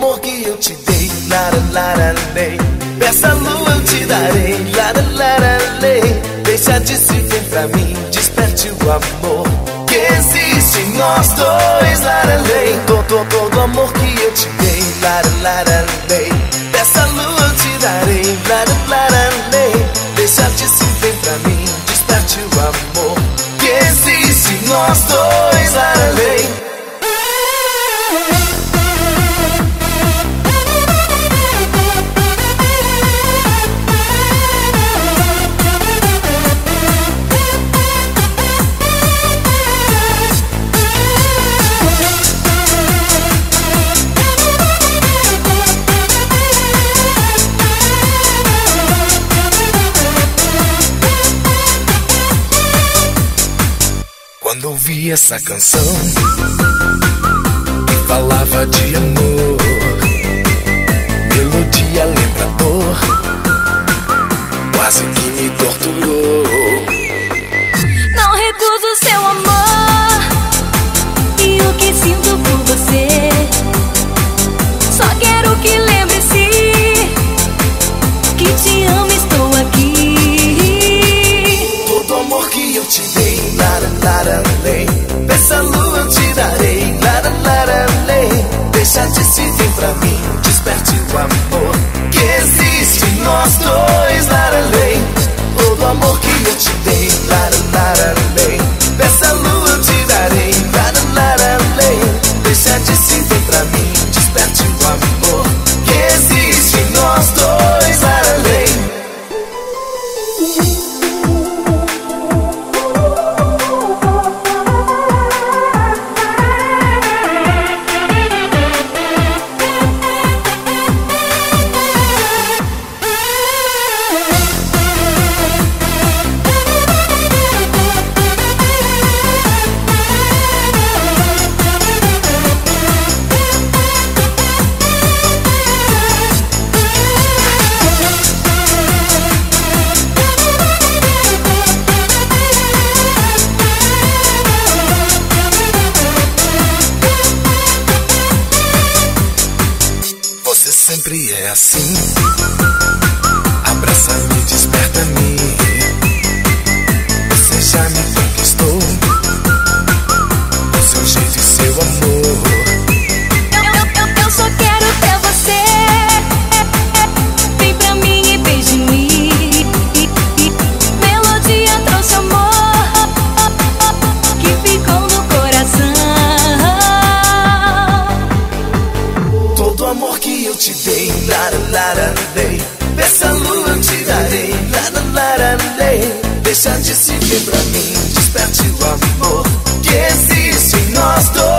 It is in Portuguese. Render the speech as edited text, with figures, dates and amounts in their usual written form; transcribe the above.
amor que eu te dei, laralei. Peça a lua eu te darei, laralei. Deixa de se ver pra mim, desperte o amor que existe em nós dois, laralei. Todo amor que eu te dei, laralei. Peça a lua eu te darei, laralei. Deixa de se ver pra mim, desperte o amor que existe em nós dois, laralei. Quando ouvi essa canção que falava de amor, melodia lembra dor, quase que me torturou. Não recuso seu amor e o que sinto por você. Só quero que lembre-se que te amo, estou aqui. Todo amor que eu te dei, laralei. Peça a lua eu te darei, laralei. Deixa de se ver pra mim, desperte o amor que existe em nós dois, laralei. Todo amor que eu te dei, laralei. Peça a lua eu te darei, laralei. Deixa de se ver pra mim, desperte o amor que existe em nós dois, laralei. Sempre é assim, abraça-me, desperta-me. Você já me conquistou com seu jeito e seu amor. Eu só quero ter você. Vem pra mim e beije-me. Melodia trouxe amor que ficou no coração. Todo amor que eu te dei, laralei. Peça a lua eu te darei, laralei. Deixa de se ver pra mim, desperte o amor que existe em nós dois.